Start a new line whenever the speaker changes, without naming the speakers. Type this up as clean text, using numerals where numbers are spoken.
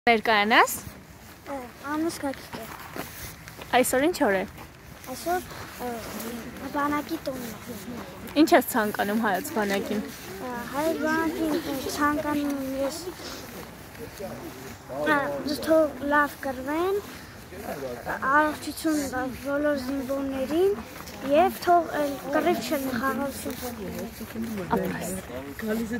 Ներկայանաս։
Անուս կակիկ է։
Այսօր ինչ օր է։
Այսօր բանակի տոնն է։
Ինչ ես ցանկանում հայոց բանակին։
Հայոց բանակին ցանկանում ես թող լավ կրվեն, առողջություն բոլոր զինվորներին եւ թող կռիվ չլինի խաղաղություն։